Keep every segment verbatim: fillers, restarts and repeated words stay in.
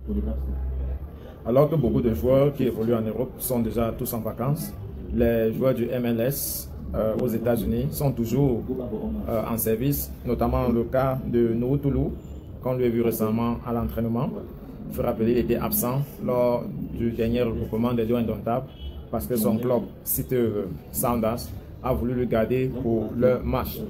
Alors que beaucoup de joueurs qui évoluent en Europe sont déjà tous en vacances, les joueurs du M L S euh, aux États-Unis sont toujours euh, en service, notamment le cas de Nourou Toulou, qu'on lui a vu récemment à l'entraînement. Il faut rappeler qu'il était absent lors du dernier regroupement des Lions Indomptables parce que son club, City Sounders, a voulu le garder pour le match.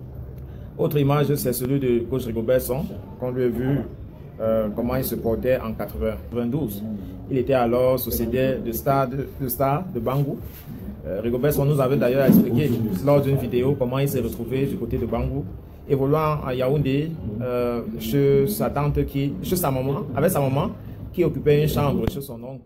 Autre image, c'est celui de coach Rigobert Song, qu'on lui a vu euh, comment il se portait en quatre-vingt-douze. Il était alors sociétaire de star de, de, star de Bangou. Euh, Rigobert Song nous avait d'ailleurs expliqué lors d'une vidéo comment il s'est retrouvé du côté de Bangou, évoluant à Yaoundé euh, chez sa tante qui, chez sa maman, avec sa maman qui occupait une chambre chez son oncle.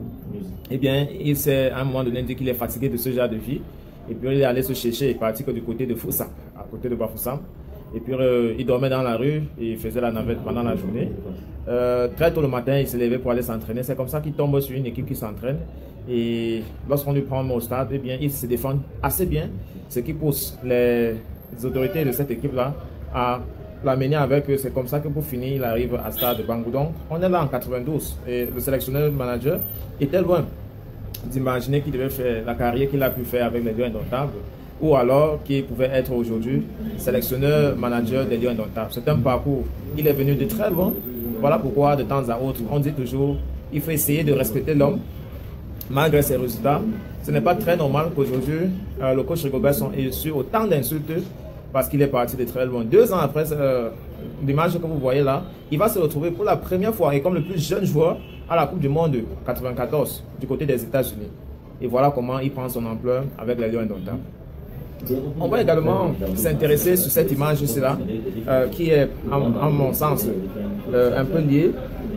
Eh bien, il s'est à un moment donné dit qu'il est fatigué de ce genre de vie. Et puis il est allé se chercher, il est parti que du côté de Foussam, à côté de Bafoussam. Et puis euh, il dormait dans la rue et il faisait la navette pendant la journée. Euh, très tôt le matin, il s'est levé pour aller s'entraîner. C'est comme ça qu'il tombe sur une équipe qui s'entraîne. Et lorsqu'on lui prend au stade, eh bien, il se défend assez bien. Ce qui pousse les autorités de cette équipe-là à l'amener avec eux. C'est comme ça que pour finir, il arrive à stade de Bangou. Donc, on est là en quatre-vingt-douze. Et le sélectionneur manager était loin d'imaginer qu'il devait faire la carrière qu'il a pu faire avec les Lions Indomptables, ou alors qu'il pouvait être aujourd'hui sélectionneur manager des Lions Indomptables. C'est un parcours, il est venu de très loin. Voilà pourquoi de temps à autre, on dit toujours il faut essayer de respecter l'homme malgré ses résultats. Ce n'est pas très normal qu'aujourd'hui euh, le coach Rigobert Song ait reçu autant d'insultes parce qu'il est parti de très loin. Deux ans après euh, l'image que vous voyez là, il va se retrouver pour la première fois et comme le plus jeune joueur à la Coupe du Monde quatre-vingt-quatorze du côté des États-Unis. Et voilà comment il prend son ampleur avec les Lions Indomptables. On va également s'intéresser sur cette image là euh, qui est, à, à mon sens, euh, un peu liée.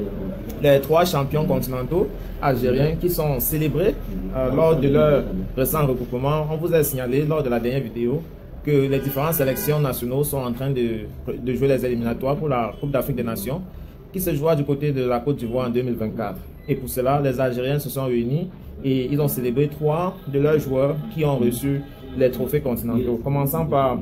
Les trois champions continentaux algériens qui sont célébrés euh, lors de leur récent regroupement. On vous a signalé lors de la dernière vidéo que les différentes sélections nationales sont en train de, de jouer les éliminatoires pour la Coupe d'Afrique des Nations qui se jouera du côté de la Côte d'Ivoire en deux mille vingt-quatre. Et pour cela, les Algériens se sont réunis et ils ont célébré trois de leurs joueurs qui ont reçu les trophées continentaux. Commençant par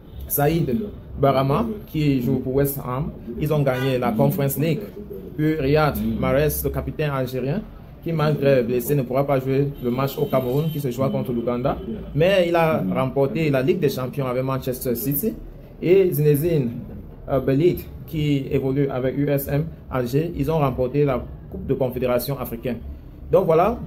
Saïd Barama, qui joue pour West Ham. Ils ont gagné la Conference League. Puis Riyad Mahrez, le capitaine algérien, qui malgré blessé ne pourra pas jouer le match au Cameroun qui se joue contre l'Ouganda. Mais il a remporté la Ligue des Champions avec Manchester City. Et Zinedine Belhiti, qui évolue avec U S M Alger, ils ont remporté la Coupe de Confédération africaine. Donc voilà,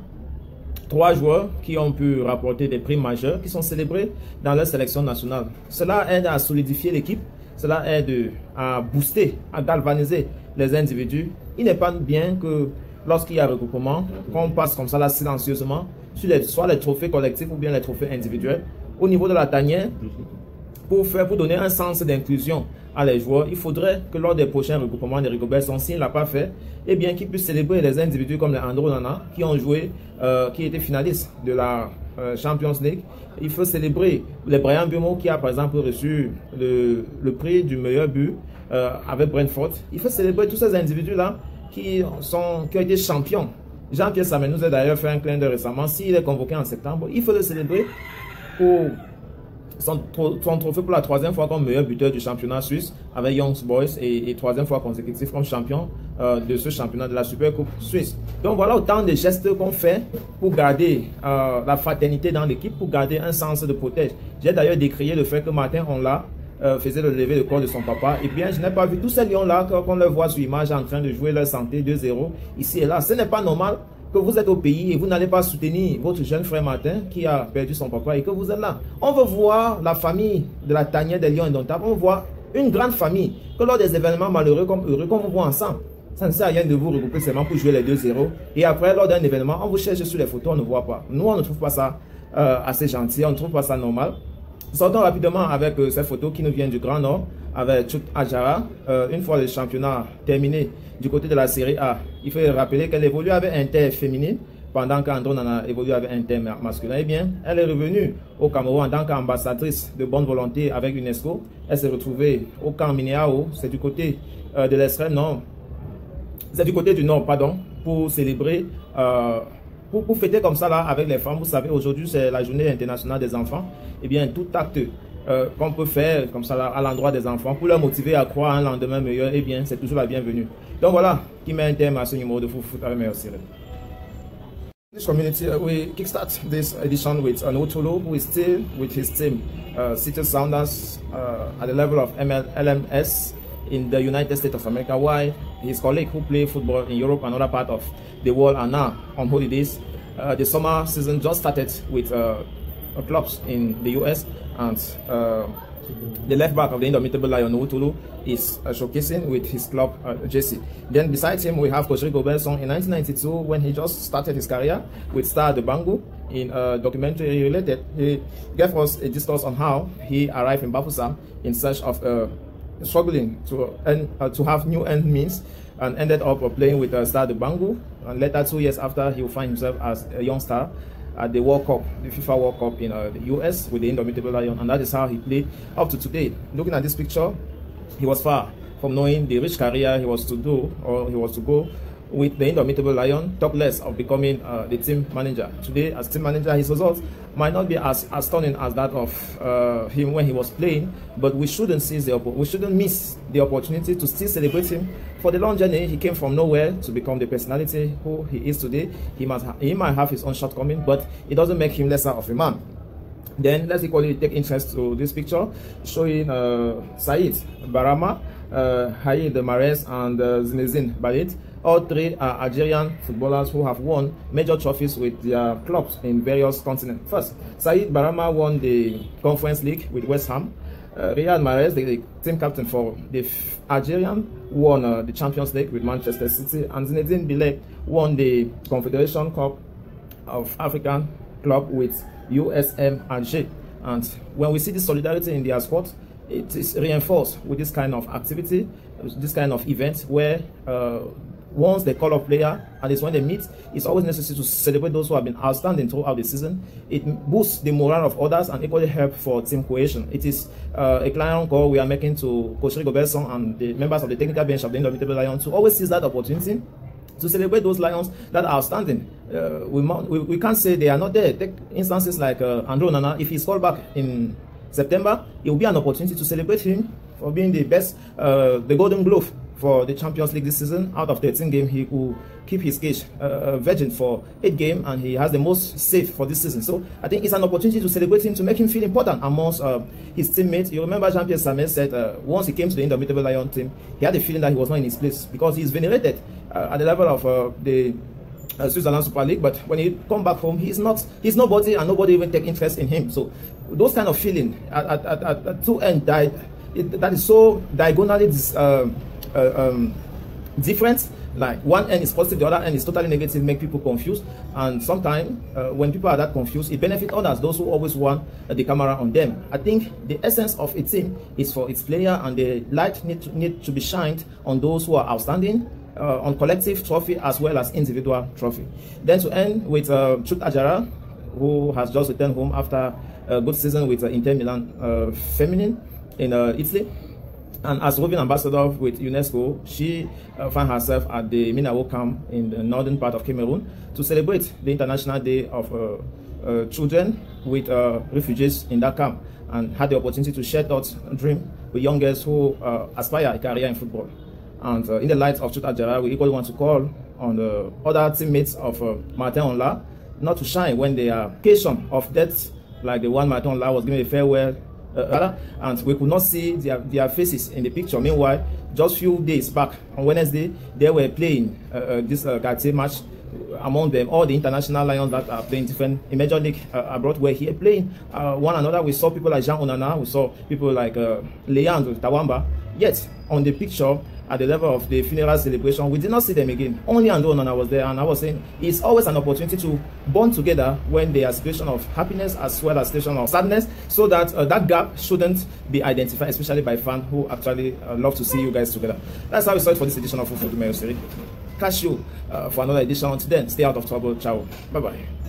trois joueurs qui ont pu rapporter des prix majeurs qui sont célébrés dans leur sélection nationale. Cela aide à solidifier l'équipe, cela aide à booster, à galvaniser les individus. Il n'est pas bien que lorsqu'il y a regroupement, qu'on passe comme ça là silencieusement sur les, soit les trophées collectifs ou bien les trophées individuels. Au niveau de la tanière, pour, faire, pour donner un sens d'inclusion à les joueurs, il faudrait que lors des prochains regroupements de Rigobert Song, s'il ne l'a pas fait, eh bien qu'il puisse célébrer les individus comme les Andro Nana qui ont joué, euh, qui étaient finalistes de la euh, Champions League. Il faut célébrer les Brian Bumo qui a par exemple reçu le, le prix du meilleur but euh, avec Brentford. Il faut célébrer tous ces individus-là qui, sont, qui ont été champions. Jean-Pierre Samé nous a d'ailleurs fait un clin d'œil récemment. S'il est convoqué en septembre, il faut le célébrer pour son, son trophée pour la troisième fois comme meilleur buteur du championnat suisse avec Young Boys et, et troisième fois consécutif comme champion euh, de ce championnat de la Super Coupe suisse. Donc voilà autant de gestes qu'on fait pour garder euh, la fraternité dans l'équipe, pour garder un sens de protège. J'ai d'ailleurs décrié le fait que Martin Onla euh, faisait le lever de corps de son papa. Et bien je n'ai pas vu tous ces lions-là qu'on leur voit sur image en train de jouer leur santé deux zéro ici et là. Ce n'est pas normal que vous êtes au pays et vous n'allez pas soutenir votre jeune frère Martin qui a perdu son papa et que vous êtes là. On veut voir la famille de la tanière des Lions Indomptables. On veut voir une grande famille. Que lors des événements malheureux comme heureux, qu'on vous voit ensemble. Ça ne sert à rien de vous regrouper seulement pour jouer les deux zéro. Et après, lors d'un événement, on vous cherche sur les photos, on ne voit pas. Nous, on ne trouve pas ça euh, assez gentil, on ne trouve pas ça normal. Sortons rapidement avec euh, ces photos qui nous viennent du Grand Nord, avec Chut Adjara. Euh, une fois le championnat terminé du côté de la Série A, il faut rappeler qu'elle évolue avec Inter féminine, pendant qu'Andro Nana évolue avec Inter masculin. Eh bien, elle est revenue au Cameroun en tant qu'ambassadrice de bonne volonté avec UNESCO. Elle s'est retrouvée au camp Minéao, c'est du côté euh, de l'extrême nord. C'est du côté du nord, pardon, pour célébrer, euh, pour, pour fêter comme ça là avec les femmes. Vous savez, aujourd'hui c'est la journée internationale des enfants. Eh bien, tout acte euh, qu'on peut faire comme ça à l'endroit des enfants pour leur motiver à croire à un lendemain meilleur, eh bien, c'est toujours la bienvenue. Donc voilà, qui met un thème à ce numéro de Foot Foot avec Meilleur Cyril. This community, uh, we kickstart this edition with an Otolo who is still with his team, uh, Seattle Sounders, uh, at the level of M L M S in the United States of America, while his colleagues who play football in Europe and other parts of the world are now on holidays. Uh, the summer season just started with uh, clubs in the U S, and uh, the left back of the Indomitable Lion, Otolo, is uh, showcasing with his club, uh, J C. Then beside him, we have Coach Rigo Belson in nineteen ninety-two, when he just started his career with Star de Bango. In a documentary related, he gave us a discourse on how he arrived in Bafoussam in search of uh, struggling to earn, uh, to have new earned means, and ended up uh, playing with uh, Star de Bango. And later, two years after, he will find himself as a young star at the World Cup, the FIFA World Cup in uh, the U S with the Indomitable Lion, and that is how he played up to today. Looking at this picture, he was far from knowing the rich career he was to do, or he was to go with the Indomitable Lion, top less of becoming uh, the team manager. Today, as team manager, his results might not be as, as stunning as that of uh, him when he was playing, but we shouldn't seize the we shouldn't miss the opportunity to still celebrate him for the long journey. He came from nowhere to become the personality who he is today. He must he might have his own shortcoming, but it doesn't make him lesser of a man. Then let's equally take interest to this picture showing uh, Said Barama, uh, Haïd Mahrez, and uh, Zinedine Balid. All three are Algerian footballers who have won major trophies with their clubs in various continents. First, Said Barama won the Conference League with West Ham. Uh, Riyad Mahrez, the, the team captain for the Algerian, won uh, the Champions League with Manchester City, and Zinedine Bilek won the Confederation Cup of African club with U S M Alger. And when we see this solidarity in their squad, it is reinforced with this kind of activity, this kind of event where uh, once they call a player and it's when they meet, it's always necessary to celebrate those who have been outstanding throughout the season. It boosts the morale of others and equally help for team cohesion. It is uh, a client call we are making to Coach Rigo Belson and the members of the technical bench of the Indomitable Lion to always seize that opportunity to celebrate those lions that are outstanding. Uh, we, we, we can't say they are not there. Take instances like uh, Andre Onana. If he's called back in September, it will be an opportunity to celebrate him for being the best, uh, the Golden Glove for the Champions League this season. Out of thirteen games, he will keep his cage uh, virgin for eight games, and he has the most save for this season. So I think it's an opportunity to celebrate him, to make him feel important amongst uh, his teammates. You remember Jean-Pierre Samet said uh, once he came to the Indomitable Lion team, he had the feeling that he was not in his place because he's venerated uh, at the level of uh, the uh, Switzerland Super League. But when he come back home, he's not, he's nobody, and nobody even take interest in him. So those kind of feeling at, at, at, at, at two end died. It, that is so diagonally uh, uh, um, different. Like one end is positive, the other end is totally negative, make people confused. And sometimes uh, when people are that confused, it benefits others, those who always want uh, the camera on them. I think the essence of a team is for its player, and the light need to, need to be shined on those who are outstanding, uh, on collective trophy as well as individual trophy. Then to end with uh, Chut Ajara, who has just returned home after a good season with uh, Inter Milan uh, Feminine in uh, Italy. And as roving ambassador with UNESCO, she uh, found herself at the Minawo camp in the northern part of Cameroon to celebrate the International Day of uh, uh, Children with uh, refugees in that camp, and had the opportunity to share thoughts and dream with young girls who uh, aspire a career in football. And uh, in the light of Chut Ajara, we equally want to call on the other teammates of uh, Martin Onla not to shine when they are occasion of death, like the one Martin Onla was giving a farewell. Uh, and we could not see their, their faces in the picture. Meanwhile, just few days back on Wednesday, they were playing uh, uh, this uh, Cartier match. Among them, all the international lions that are playing different in Major League uh, abroad were here playing uh, one another. We saw people like Jean Onana, we saw people like uh, Leandro Tawamba. Yet, on the picture, at the level of the funeral celebration, we did not see them again. Only Andre Onana was there, and I was saying it's always an opportunity to bond together when there are situations of happiness as well as situations of sadness, so that uh, that gap shouldn't be identified, especially by fans who actually uh, love to see you guys together. That's how we saw it for this edition of Foot Foot with Meilleur Cyril. Catch you uh, for another edition. Until then, stay out of trouble. Ciao. Bye bye.